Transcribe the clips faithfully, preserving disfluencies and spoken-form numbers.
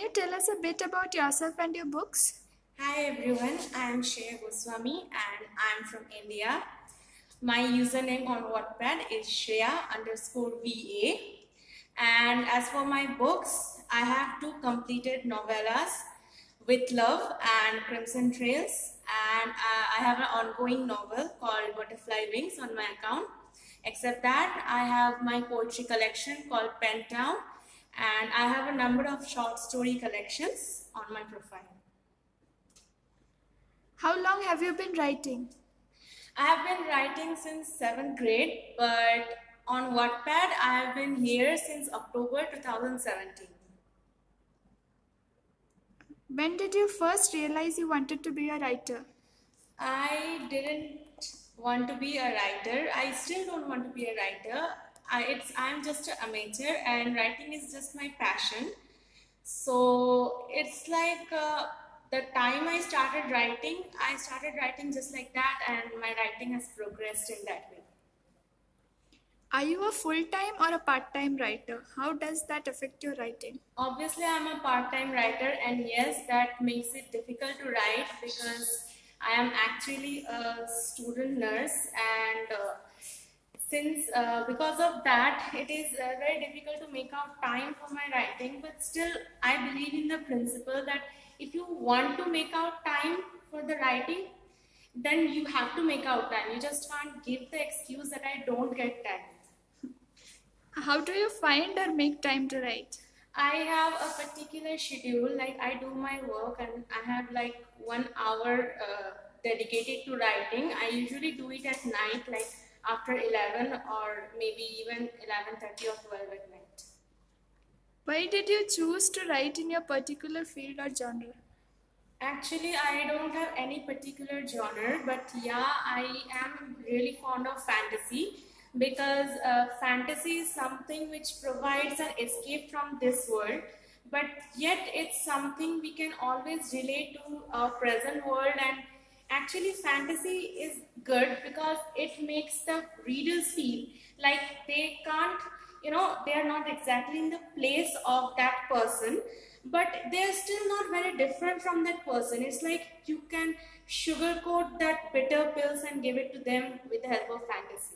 you tell us a bit about yourself and your books? Hi everyone, I am Shreya Goswamy and I am from India. My username on Wattpad is Shreya underscore V A. And as for my books, I have two completed novellas, With Love and Crimson Trails. And uh, I have an ongoing novel called Butterfly Wings on my account. Except that, I have my poetry collection called Pen Town. And I have a number of short story collections on my profile. How long have you been writing? I have been writing since seventh grade, but on Wattpad, I have been here since October two thousand seventeen. When did you first realize you wanted to be a writer? I didn't want to be a writer. I still don't want to be a writer. I, it's, I'm just an amateur and writing is just my passion. So it's like uh, the time I started writing, I started writing just like that and my writing has progressed in that way. Are you a full-time or a part-time writer? How does that affect your writing? Obviously, I'm a part-time writer and yes, that makes it difficult to write because I am actually a student nurse and uh, since uh, because of that, it is uh, very difficult to make out time for my writing, but still I believe in the principle that if you want to make out time for the writing, then you have to make out time. You just can't give the excuse that I don't get time. How do you find or make time to write? I have a particular schedule, like I do my work and I have like one hour uh, dedicated to writing. I usually do it at night, like after eleven or maybe even eleven thirty or twelve at night. Why did you choose to write in your particular field or genre? Actually, I don't have any particular genre, but yeah, I am really fond of fantasy because uh, fantasy is something which provides an escape from this world, but yet it's something we can always relate to our present world. And actually fantasy is good because it makes the readers feel like they can't, you know, they are not exactly in the place of that person, but they're still not very different from that person. It's like you can sugarcoat that bitter pills and give it to them with the help of fantasy.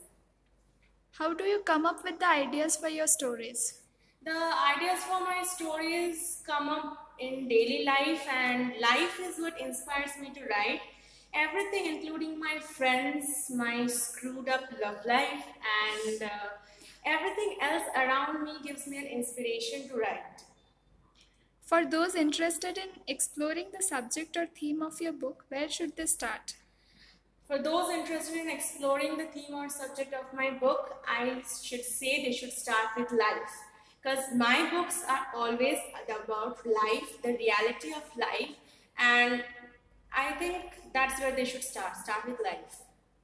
How do you come up with the ideas for your stories? The ideas for my stories come up in daily life and life is what inspires me to write. Everything, including my friends, my screwed up love life, and uh, everything else around me gives me an inspiration to write. For those interested in exploring the subject or theme of your book, where should they start? For those interested in exploring the theme or subject of my book, I should say they should start with life. Because my books are always about life, the reality of life, and I think that's where they should start, start with life.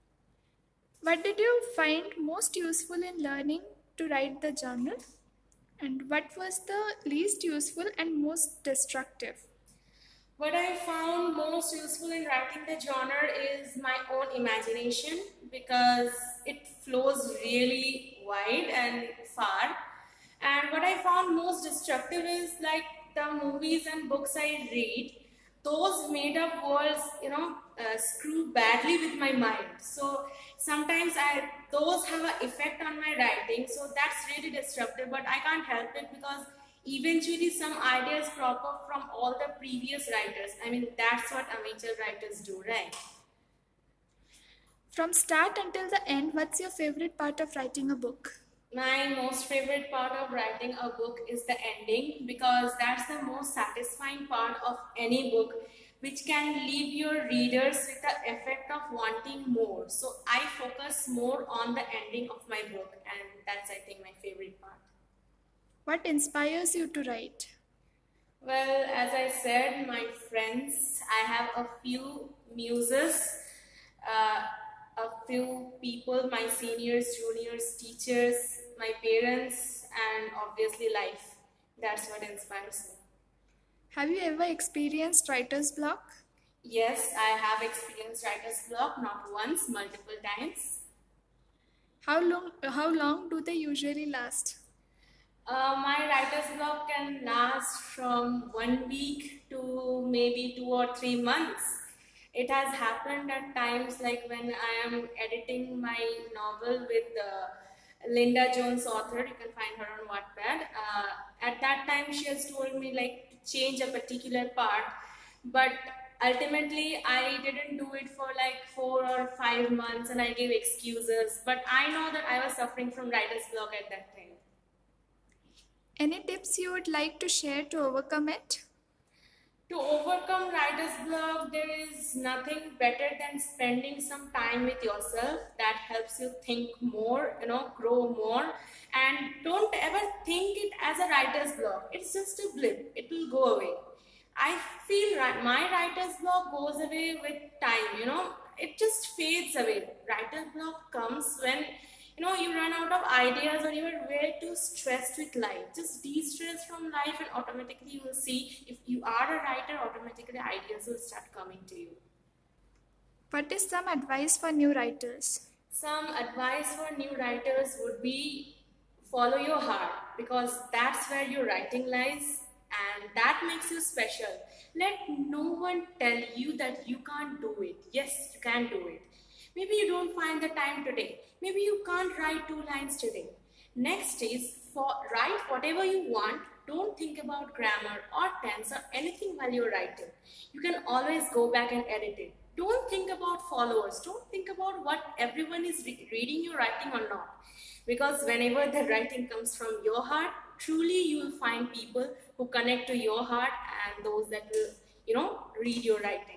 What did you find most useful in learning to write the journal? And what was the least useful and most destructive? What I found most useful in writing the genre is my own imagination because it flows really wide and far. And what I found most destructive is like the movies and books I read, those made up worlds, you know, uh, screw badly with my mind. So sometimes I those have an effect on my writing. So that's really destructive, but I can't help it because eventually some ideas crop up from all the previous writers. I mean, that's what amateur writers do, right? From start until the end, what's your favorite part of writing a book? My most favorite part of writing a book is the ending because that's the most satisfying part of any book, which can leave your readers with the effect of wanting more. So I focus more on the ending of my book and that's, I think, my favorite part. What inspires you to write? Well, as I said, my friends, I have a few muses, uh, a few people, my seniors, juniors, teachers, my parents, and obviously life. That's what inspires me. Have you ever experienced writer's block? Yes, I have experienced writer's block, not once, multiple times. How long, how long do they usually last? Uh, my writer's block can last from one week to maybe two or three months. It has happened at times like when I am editing my novel with uh, Linda Jones, author. You can find her on Wattpad. Uh, at that time, she has told me like to change a particular part, but ultimately I didn't do it for like four or five months, and I gave excuses. But I know that I was suffering from writer's block at that time. Any tips you would like to share to overcome it? To overcome writer's block, there is nothing better than spending some time with yourself. That helps you think more, you know, grow more. And don't ever think it as a writer's block. It's just a blip. It will go away. I feel right, my writer's block goes away with time, you know, it just fades away. Writer's block comes when you know you run out of ideas, or you are way too stressed with life. Just de-stress from life, and automatically you will see, if you are a writer, automatically ideas will start coming to you. What is some advice for new writers? Some advice for new writers would be follow your heart, because that's where your writing lies, and that makes you special. Let no one tell you that you can't do it. Yes, you can do it. Maybe you don't find the time today. Maybe you can't write two lines today. Next is for write whatever you want. Don't think about grammar or tense or anything while you're writing. You can always go back and edit it. Don't think about followers. Don't think about what everyone is re reading your writing or not. Because whenever the writing comes from your heart, truly you will find people who connect to your heart, and those that will, you know, read your writing.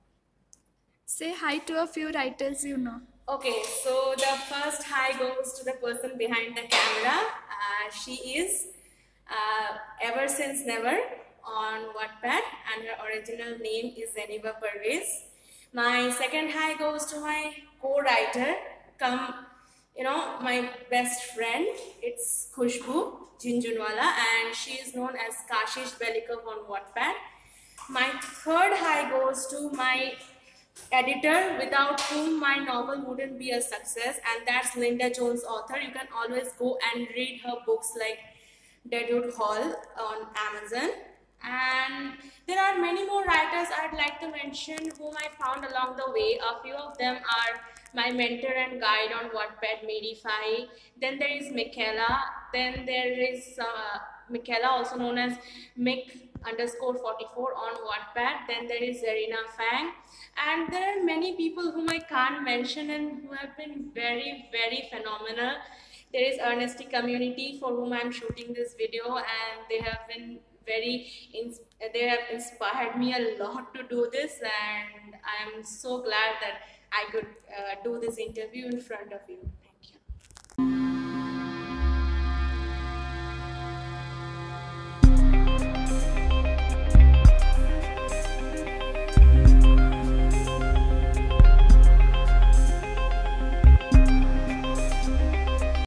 Say hi to a few writers you know. Okay, so the first hi goes to the person behind the camera. Uh, she is uh, Ever Since Never on Wattpad, and her original name is Zeniba Parvez. My second hi goes to my co-writer, come, you know, my best friend. It's Khushbu Jinjunwala, and she is known as Kashish Belikov on Wattpad. My third hi goes to my editor, without whom my novel wouldn't be a success, and that's Linda Jones, author. You can always go and read her books like Deadwood Hall on Amazon. And there are many more writers I'd like to mention whom I found along the way. A few of them are my mentor and guide on Wattpad, Medify. Then there is Michaela. Then there is uh, Michaela, also known as Mick underscore forty-four on Wattpad. Then there is Zarina Fang. And there are many people whom I can't mention and who have been very, very phenomenal. There is Ernesty Community, for whom I'm shooting this video, and they have been very, they have inspired me a lot to do this, and I'm so glad that I could uh, do this interview in front of you.